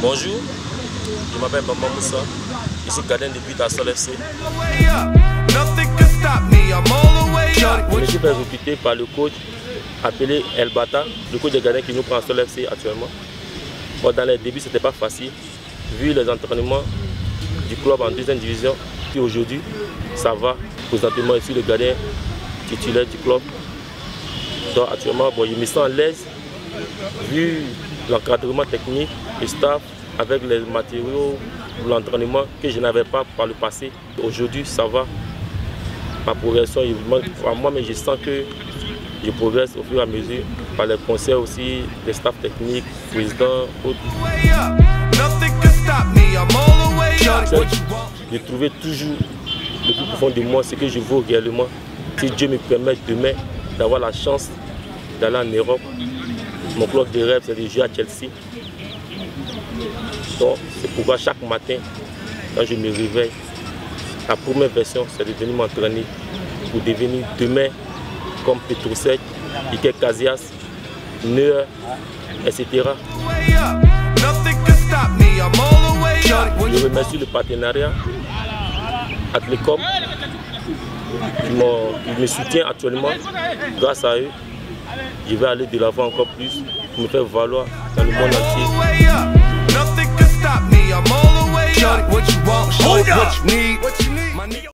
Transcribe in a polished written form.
Bonjour, je m'appelle Bamba Moussa, je suis gardien de but à Sol FC. Je suis fait recruter par le coach appelé El Bata, le coach des gardiens qui nous prend à Sol FC actuellement. Bon, dans les débuts, ce n'était pas facile, vu les entraînements du club en deuxième division. Puis aujourd'hui, ça va. Présentement, je suis le gardien titulaire du club. Donc actuellement, bon, je me sens à l'aise, vu l'encadrement technique, le staff, avec les matériaux, l'entraînement que je n'avais pas par le passé. Aujourd'hui, ça va. Ma progression, moi-même, je sens que je progresse au fur et à mesure par les conseils aussi, les staffs techniques, présidents, autres. Je trouvais toujours le plus profond de moi ce que je veux réellement. Si Dieu me permet demain d'avoir la chance d'aller en Europe, mon club de rêve, c'est de jouer à Chelsea. Donc, c'est pourquoi chaque matin, quand je me réveille, la première version, c'est de venir m'entraîner pour devenir demain comme Petrosek, Iker Casillas, Neuer, etc. Je remercie le partenariat Atlecom qui me soutient actuellement. Grâce à eux, je vais aller de l'avant encore plus pour me faire valoir dans le monde entier.